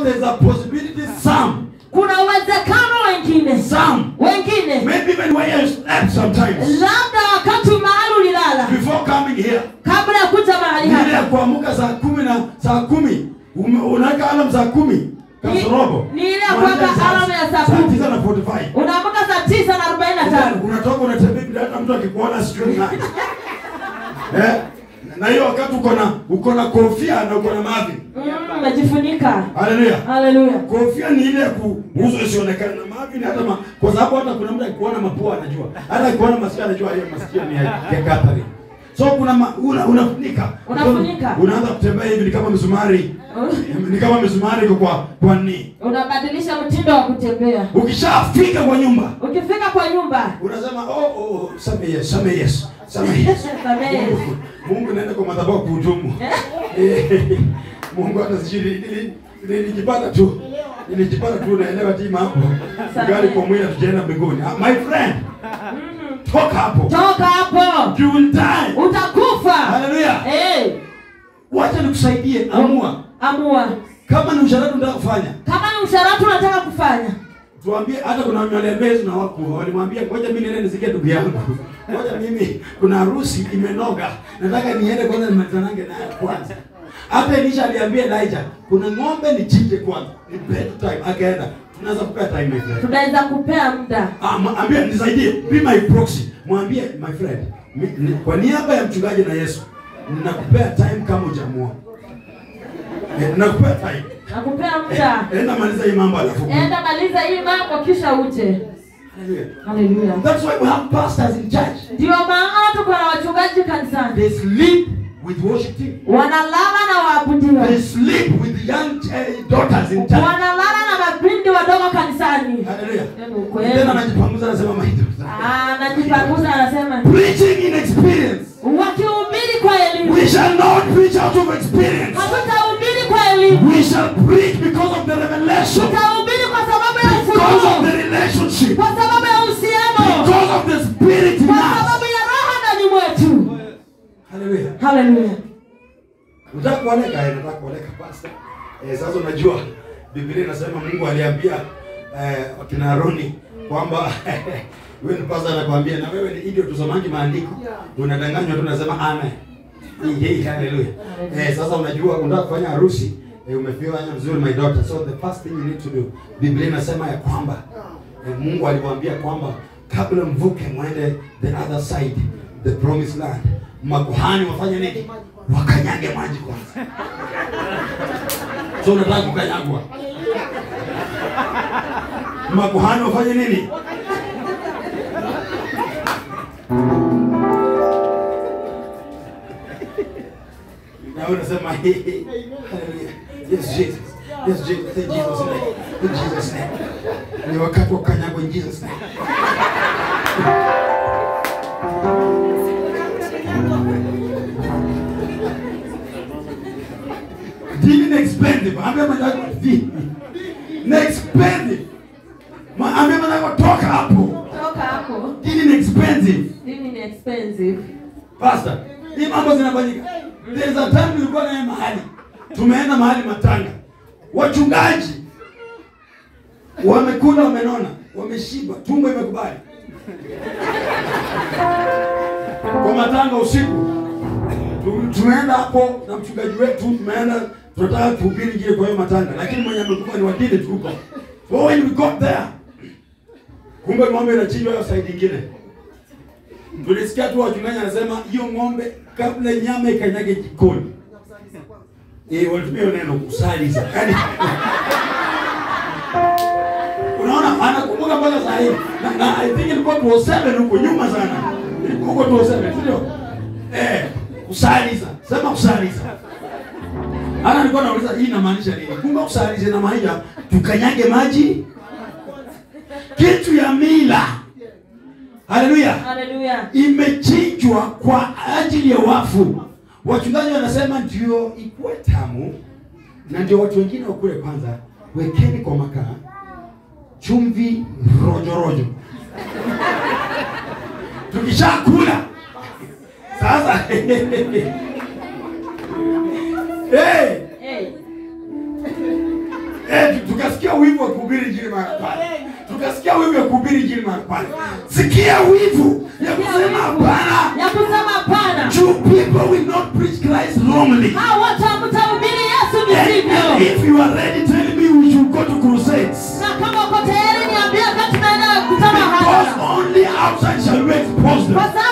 there's a possibility some. Kuna uwezekano wengine. Some. Wengine. Maybe even when you slept sometimes. Labda wakati mahali ulilala. Before coming here. Kabla ya kuja mahali hapa. Ile kuamka saa 10 na saa 10. Unaweka alarm saa 10. Kasorobo. Ni ile kuweka alarm ya saa 10. Saa 9:45. Unaamka saa 9:45. Unatoka unatembea bila hata mtu akikuona straight line. Na hiyo wakati uko na kofia na uko na mavi. Umejifunika. Haleluya. Haleluya. Kofia ni ile kuuzo isionekane na mavi ni hata kwa sababu hata kuna mtu akiona mapua anajua. Hata akiona masikio anajua hiyo masikio ni ya Catherine. So kuna unafunika. Unafunika. Unaanza kutembea hivi ni kama msumari. Ni kama msumari kwa nini? Unabadilisha mtindo wa kutembea. Ukishafika kwa nyumba. Ukifika kwa nyumba. Unasema samehe Yesu. Mungu naenda kwa madhabahu kuhudumu. Mungu hata sijui nilijipata tu naelewa tima hapo. Gari kwa mwili tujaenda mbinguni. My friend. Toka hapo. You will die. Utakufa. Hallelujah. Wacha nikusaidie, amua. Kama ni usharati unataka kufanya. Tuambie hata kuna mnyolembezi na wako walimwambia ngoja mimi niende nisikie ndugu yangu. Ngoja mimi kuna harusi imenoga. Nataka niende kwanza nimalizanange naye kwanza. Hata Elisha aliambia Elijah, kuna ng'ombe nichinje kwanza. Ni bed time akaenda. Tunaweza kupea time my friend. Tunaweza kupea muda. Ambia nisaidie, be my proxy. Mwambie my friend, kwa niaba ya mchungaji na Yesu, ninakupea time kama hujaamua. Nakupea time. Nakupea muda. Enda maliza hii mambo alafu. Enda maliza hii mambo kisha uje. Hallelujah. That's why we have pastors in church. Ndio maana tuko na wachungaji kanisani. They sleep with worship team. Wanalala na waabudiwa. They sleep with young daughters in church. Wanalala na mabindi wadogo kanisani. Hallelujah. Tena anajipanguza anasema mahido. Anajipanguza anasema preaching in experience. Wakihubiri kwa elimu. We shall not preach out of experience. Hatutahubiri kwa elimu. We shall preach because of the revelation. Tutahubiri kwa sababu ya ufunuo. Because of the relationship. Kwa sababu ya uhusiano. Because of the spirit in us. Kwa sababu ya roho ndani mwetu. Hallelujah. Hallelujah. Nataka kuoneka pastor. Sasa unajua Biblia inasema Mungu aliambia wakina Aroni kwamba wewe ni pastor anakuambia na wewe ni idiot usomangi maandiko. Unadanganywa tu unasema amen. Hallelujah. Sasa unajua unataka kufanya harusi, umefanya vizuri my daughter. So the first thing you need to do, Biblia inasema ya kwamba Mungu aliwaambia kwamba kabla mvuke mwende the other side, the promised land. Makuhani wafanye nini? Wakanyage maji kwanza. So unataka kukanyagwa. Makuhani wafanye nini? Na unasema hallelujah. Yes Jesus. Yes Jesus. In Jesus name. In Jesus name. Ni wakati wa kanyagwa in Jesus name. Dini expensive. Ambia mwanangu expensive. Ambia mwanangu toka hapo. Dini expensive. Pastor, hii mambo zinafanyika. There's a time nilikuwa naye mahali. Tumeenda mahali matanga. Wachungaji wamekula, wamenona, wameshiba, tumbo imekubali. Kwa matanga usiku tumeenda hapo na mchungaji wetu, tumeenda tunataka kuhubiri kile kwa hiyo matanga, lakini mwenye amekufa ni wadini tuko. So when we got there, kumbe ng'ombe inachinjwa hiyo side nyingine. Tulisikia tu wachungaji anasema hiyo ng'ombe kabla nyama ikanyage jikoni. Walitumia neno kusaliza. Unaona anakumbuka mpaka saa hii. Na I think ilikuwa 27 huko nyuma sana. Ilikuwa 27, sio? Kusaliza. Sema kusaliza. Ana nilikuwa nauliza hii inamaanisha nini? Kumbe kusaliza inamaanisha tukanyage maji. Kitu ya mila. Hallelujah. Hallelujah. Imechinjwa kwa ajili ya wafu. Wachungaji wanasema ndio ikuwe tamu na ndio watu wengine wakule kwanza. Wekeni kwa makaa chumvi rojo. Tukishakula sasa Tukasikia wivu wa kuhubiri injili mahali pale. Tukasikia wivu ya kuhubiri injili mahali pale. Sikia wivu ya kusema hapana. Ya kusema hapana. True people will not preach Christ wrongly. Hawatamhubiri Yesu visivyo. And if you are ready, tell me we should go to crusades. Na kama uko tayari niambie kati tunaenda kutana hapa. Because only outside shall we expose them.